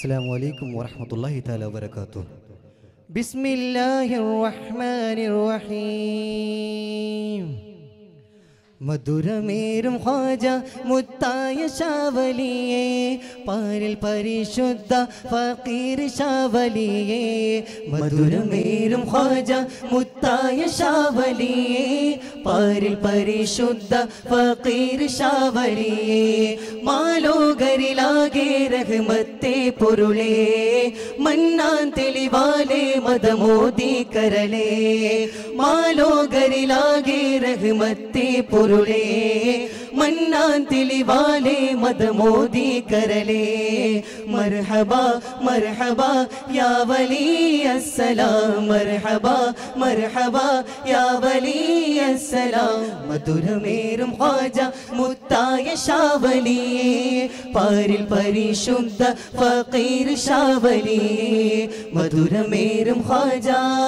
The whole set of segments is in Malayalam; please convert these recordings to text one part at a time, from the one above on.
السلام عليكم ورحمة الله تعالى وبركاته. بسم الله الرحمن الرحيم. മധുരമേരും ഖാജ മുത്തായ ശാവലിയേ പാരിൽ പരിശുദ്ധ ഫഖീർ ശാവലിയേ മധുരമേരും ഖാജ മുത്തായ ശാവലിയേ പാരിൽ പരിശുദ്ധ ഫഖീർ ശാവലിയേ മാലോകരിലാകെ റഹ്മത്തെ പൊരുളേ മന്നാൻ തെളിവാലേ മദമോദി കരളേ മാലോകരിലാകെ റഹ്മത്തെ പൊരുളേ മന്നാൻ തെളിവാലേ മദമോദി കരളേ മർഹബാ മർഹബാ യാ വലി അസ്സലാം മർഹബാ മർഹബാ യാ വലി അസ്സലാം മധുരമേരും ഖാജ മുത്തായ ശാവലിയേ പാരിൽ പരിശുദ്ധ ഫഖീർ ശാവലിയേ മധുരമേരും ഖാജ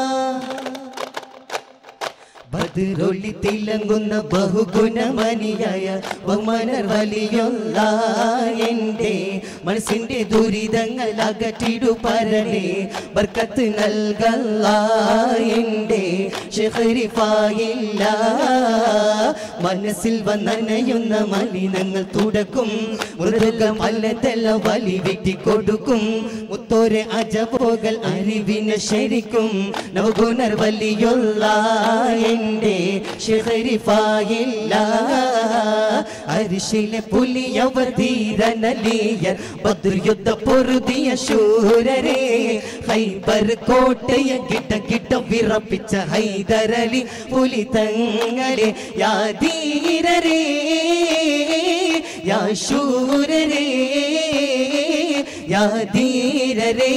ബദറൊളി തിളങ്ങുന്ന ബഹുഗുണമണിയായ ബഹുമാനർ വലിയുള്ള എൻ്റെ മനസ്സിൻ്റെ ദുരിതങ്ങൾ അകറ്റിടു പരനെ ബർക്കത്ത് നൽകല്ല എൻ്റെ ഷെഖരിഫായില്ല മനസ്സിൽ വന്നനയുന്ന മലിനങ്ങൾ തുടക്കും മൃദുകം അല്ലതെല്ലാം വലി വെട്ടിക്കൊടുക്കും മുത്തോരെ അജപോകൾ അറിവിന് ശരിക്കും നവഗുണർ വലിയുള്ള എൻ്റെ ഷെഖരിഫായില്ല അരിശിലെ പുലിയവർ ധീരനലിയർ ബദ്ർ യുദ്ധ പൊരുതിയ ശൂരരെ ഹൈബർ കോട്ടയ കിട്ട കിട്ട വിറപ്പിച്ച ഹൈദരലി പുലി തങ്ങളെ യാ ധീരരേ യാ ശൂരരേ യാ ധീരരേ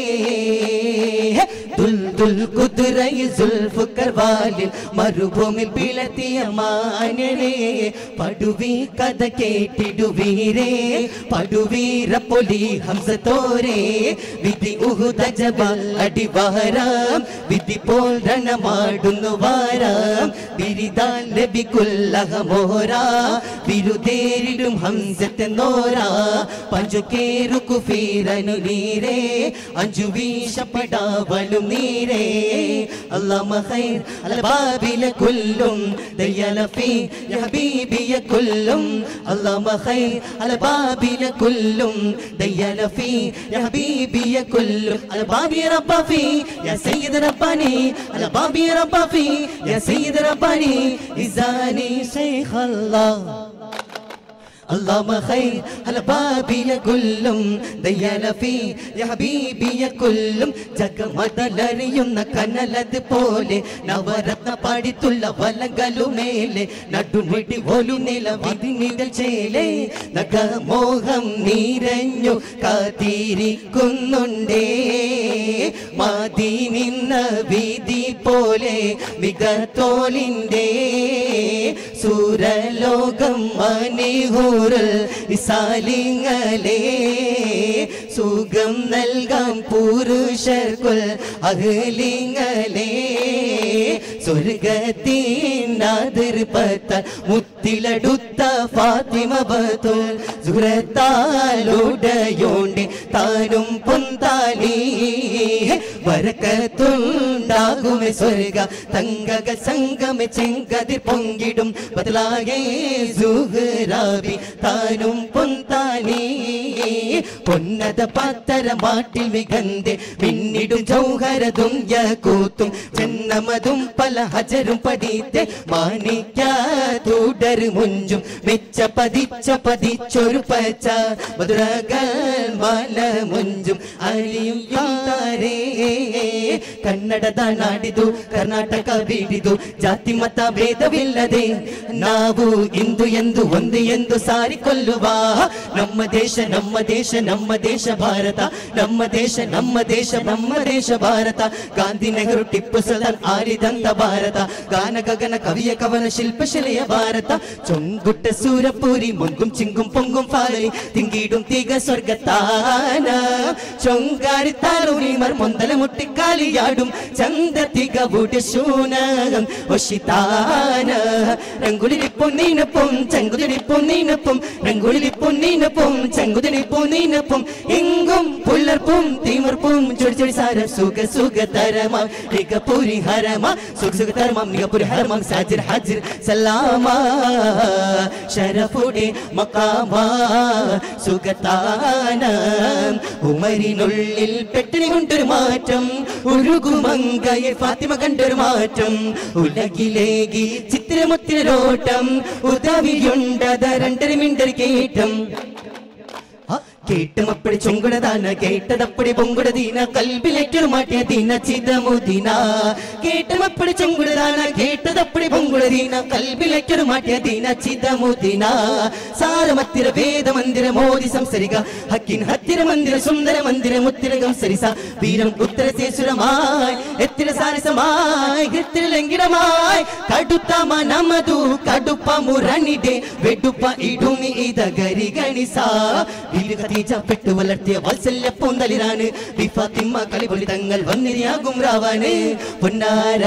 ദുൽദുൽ കുദ്റൈ സുൽഫുക്കർ വാലിൽ മരുഭൂമിൽ പിളത്തിയ മാനരേ പടുവി കഥ കേട്ടിടുവീരേ പടുവീര പൊലി ഹംസത്തോരേ വിധി ഉഹുദ ജബൽ അടിവാരാം വിധി പോൽ രണമാടുന്നു വാരാം ബിരിദാൽ ലബിക്കുല്ലഹമോരാ ബിരുദേരിടും ഹംസത്തെന്നോരാ പഞ്ചു കേറു കുഫീരനു നീരേ അഞ്ചു വീശപ്പെടാവലും നീരേ അല്ലാഹുമ്മ ഖൈർ അൽ ബാബില കുല്ലും ദയ്യല ഫീ യാ ഹബീബിയ കുല്ലും അല്ലാഹുമ്മ ഖൈർ അൽ ബാബില കുല്ലും ദയ്യല ഫീ യാ ഹബീബിയ കുല്ലും അൽ ബാബി റബ്ബ ഫീ യാ സയ്യിദ് റബ്ബാനി അൽ ബാബി റബ്ബ ഫീ യാ സയ്യിദ് റബ്ബാനി ഇസാനി ശൈഖ് അല്ലാഹ് اللهم خير على بابي لكلهم ديال في يا حبيبي كلهم ജഗമതലറിയുന്ന കനലത് പോലെ നവരത്ന പാടിത്തുള്ള വലകളുമേലെ നടുമിടി ഒലു നിലവിധിനികൾ ചേലെ നഗമോഹം നിറഞ്ഞു കാത്തിരിക്കുന്നുണ്ടേ മാതി നിന്ന വീതി പോലെ മികത്തോലിൻ്റെ സൂരലോകം മണിഹൂറൽ ഇസാലിങ്ങളെ സുഖം നൽകാം പുരുഷർക്കുൽ അഹ്ലിങ്ങളെ സ്വർഗത്തിനതിർപ്പത്ത മുത്തിലടുത്ത ഫാത്തിമ ബത്തുൽ സുഹൃത്താലുടയോണ്ട് താനും പൊന്താലി ബരക്കത്തുണ്ടാകുമെ സ്വർഗ തങ്കക സംഗമെ ചെങ്കതിർ പൊങ്കിടും ബദലാകെ സുഹ്റാബി താനും പൊന്താലി പൊന്നത പാത്തര മാട്ടിൽ മികന്തെ പിന്നിടും ചൗഹരതും യകൂത്തും ചെന്നമതും പല ഹജരും പതിത്തെ മാനിക്ക തുടർ മുഞ്ചും മെച്ച പതിച്ചൊരു പച്ച മധുരകൾ മല മുഞ്ചും അലിയും താരേ ಕನ್ನಡದ ನಾಡಿದು ಕರ್ನಾಟಕ ಬೀಡಿದು ಜಾತಿ ಮತ ಭೇದವಿಲ್ಲದೆ ನಾವು ಇಂದು ಎಂದು ಒಂದು ಎಂದು ಸಾರಿಕೊಳ್ಳುವ ನಮ್ಮ ದೇಶ ನಮ್ಮ ದೇಶ ನಮ್ಮ ದೇಶ ಭಾರತ ನಮ್ಮ ದೇಶ ನಮ್ಮ ದೇಶ ನಮ್ಮ ದೇಶ ಭಾರತ ಗಾಂಧಿ ನೆಹರು ಟಿಪ್ಪು ಸುಲ್ತಾನ್ ಆಳಿದಂತ ಭಾರತ ಗಾನ ಗಗನ ಕವಿಯ ಕವನ ಶಿಲ್ಪಶಿಲೆಯ ಭಾರತ ಚೊಂಗುಟ್ಟ ಸೂರಪೂರಿ ಮುಂಗುಂ ಚಿಂಗುಂ ಪೊಂಗುಂ ಫಾಲಿ ತಿಂಗಿಡುಂ ತೀಗ ಸ್ವರ್ಗತಾನ ಚೊಂಗಾರಿ ತಾಲೂರಿ ಮರ್ ಮೊಂದಲ ಮುಟ್ಟಿ ಕಾಲಿಯಾಡುಂ ಚಂದ ತಿಗ ಬುಡೆ ಶೂನಗಂ ಒಶಿತಾನ ರಂಗುಲಿ പൊന്നീനൊപ്പം ചങ്കുതിരിപ്പൊന്നീനൊപ്പം രംഗുളിൽ പൊന്നീനൊപ്പം ചങ്കുതിരിപ്പൊന്നീനൊപ്പം എങ്കും പുല്ലർ ഉറപ്പും തിമിർപ്പും ചൊടി ചൊടി സാരം സുഖ സുഖ തരമാം നികപുരി ഹരമാം സുഖ സുഖ തരമാം നികപുരി ഹരമാം സാജിർ ഹാജിർ സലാമ ഷറഫുടെ മഖാമാ സുഖത്താനം ഉമരിനുള്ളിൽ പെട്ടിനി കൊണ്ടൊരു മാറ്റം ഉരുകുമങ്കയെ ഫാത്തിമ കണ്ടൊരു മാറ്റം ഉലകിലേകി ചിത്രമുത്തിരോട്ടം ഉദവിയുണ്ടത രണ്ടര മിണ്ടർ കേട്ടം കേട്ടുമപ്പടി ചൊങ്കുടദാന കേട്ടതപ്പടി പൊങ്കുടദീന കൽബിലേറ്റൊരു മാറ്റിയ ദീന ചിതമുദീന കേട്ടുമപ്പടി ചൊങ്കുടദാന കേട്ടതപ്പടി പൊങ്കുടദീന കൽബിലേറ്റൊരു മാറ്റിയ ദീന ചിതമുദീന സാരമത്തിര വേദമന്ദിര മോദി സംസരിക ഹക്കിൻ ഹത്തിര മന്ദിര സുന്ദര മന്ദിര മുത്തിരകം സരിസ വീരം ഉത്തരശേഷുരമായി എത്തിര സാരസമായി എത്തിര ലംഘിടമായി കടുത്ത മനമതു കടുപ്പ മുരണിടെ വെടുപ്പ ഇടുമി ഇത ഗരി ഗണിസ പെട്ടു വളർത്തിയ വാത്സല്യ പൂന്തലിരാണ് ഫാത്തിമ കളിപൊളി തങ്ങൾ വന്നിരിയാകും രാവാണ് പൊന്നാര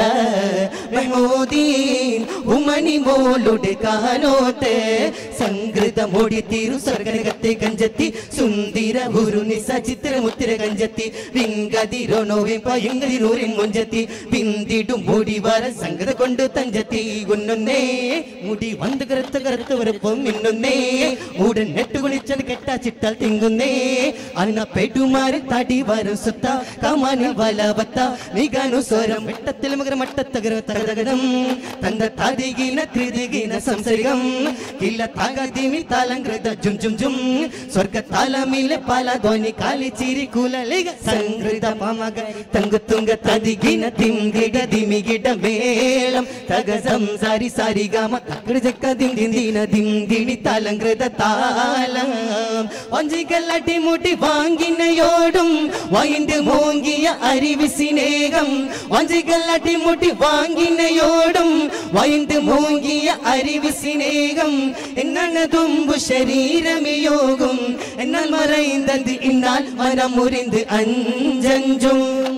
മെഹ്മൂദീൻ ഉമനി മോളുടെ കാനോത്തെ സംഗൃതമോടി തീരു സ്വർഗനകത്തെ കഞ്ചത്തി സുന്ദര ഗുരുനി സചിത്ര മുത്തിര കഞ്ചത്തി വിങ്കതിരോണോ വിങ്കതിരൂരിൻ മുഞ്ചത്തി പിന്തിടും മുടി വര സംഗത കൊണ്ട് തഞ്ചത്തി ഉന്നൊന്നേ മുടി വന്ന് കറുത്ത കറുത്ത വരപ്പം മിന്നുന്നേ ഉടൻ നെട്ടുകുണിച്ചത് കെട്ടാ ചിട്ടാൽ തിങ്ങുന്നേ അന്ന പെടുമാറി തടി വരും സുത്ത കമാനിൽ വലവത്ത നിഗാനു സ്വരം വെട്ടത്തിൽ മകര മട്ടത്തകര തകതകരം തന്ത തതികിന ത്രിദികിന സംസരികം കില്ല തകതിമി തലങ്കൃത ജും ജും ജും സ്വർഗ തലമിലെ പല ധ്വനി കാലി ചിരി കുലലിക സംഗൃത പമക തങ്കുത്തുങ്ക തതികിന തിംഗിട ദിമികിട മേളം തക സംസാരി സാരി ഗമ തകൃ ജക്ക ദിന്ദിന ദിന്ദിണി തലങ്കൃത താലം വഞ്ചികളടി മുടി വാങ്ങിനയോടും വൈന്ത് മോങ്ങിയ അരിവി സ്നേഹം വഞ്ചികളടി മുടി വാങ്ങിനയോടും വൈന്ത് മോങ്ങിയ അരിവി സ്നേഹം എന്നതുമ്പു ശരീരമിയോഗം എന്നാൽ മറൈന്തത് ഇന്നാൽ മനം മുറിந்து അഞ്ചഞ്ചും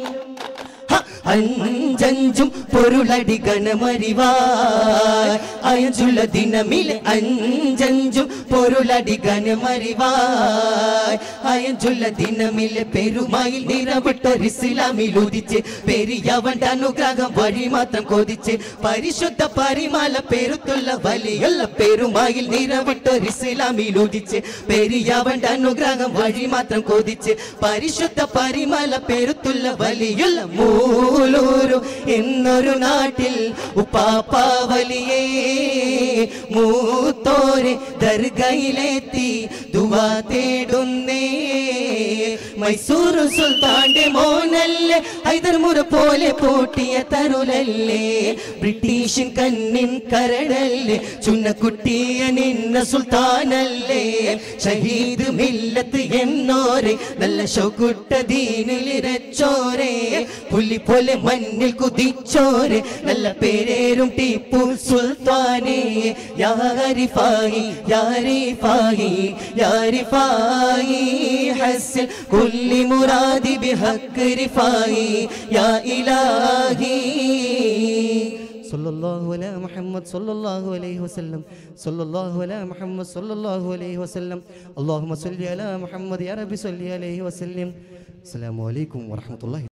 അഞ്ചഞ്ചും പൊരുളടി ഗണമറിവായ് അയഞ്ചുള്ള ദിനമിലെ അഞ്ചഞ്ചും പൊരുളടി ഗണമറിവായ് അയഞ്ചുള്ള ദിനമിലെ പെരുമായിൽ നിറവിട്ടൊരിസ്ലാമിൽ ഉദിച്ച് പെരിയവന്റെ അനുഗ്രഹം വഴി മാത്രം കൊതിച്ച് പരിശുദ്ധ പരിമാല പെരുത്തുള്ള വലിയുള്ള പെരുമായിൽ നിറവിട്ടൊരിസ്ലാമിൽ ഉദിച്ച് പെരിയവന്റെ അനുഗ്രഹം വഴി മാത്രം കൊതിച്ച് പരിശുദ്ധ പരിമാല പെരുത്തുള്ള വലിയുള്ള മൂലൂരു എന്നൊരു നാട്ടിൽ ഉപ്പാപ്പാവലിയേ മൂത്തോരെ ദർഗയിലെത്തി ദുആ തേടുന്നേ മൈസൂർ സുൽത്താന്റെ മോനല്ലേ ഹൈദർ മുറ പോലെ പൂട്ടിയ തരുലല്ലേ ബ്രിട്ടീഷൻ കണ്ണിൻ കരടല്ലേ ചുന്നക്കുട്ടിയ നിന്ന സുൽത്താനല്ലേ ഷഹീദ് മില്ലത്ത് എന്നോരെ നല്ല ഷൗക്കുട്ട ദീനിലിരച്ചോരെ പുലി പോലെ മണ്ണിൽ കുതിച്ചോരെ നല്ല പേരേരും ടിപ്പു സുൽത്താനെ യാ റിഫായി യാ റിഫായി യാ റിഫായി ഹസ്ൽ കുല്ലി മുറാദി ബിഹഖ് റിഫായി യാ ഇലാഹി സല്ലല്ലാഹു അലാ മുഹമ്മദ് സല്ലല്ലാഹു അലൈഹി വസല്ലം സല്ലല്ലാഹു അലാ മുഹമ്മദ് സല്ലല്ലാഹു അലൈഹി വസല്ലം അല്ലാഹുമ്മ സല്ലി അലാ മുഹമ്മദ് യാ റബ്ബി സല്ലി അലൈഹി വസല്ലം അസ്സലാമു അലൈക്കും വറഹ്മത്തുള്ളാഹി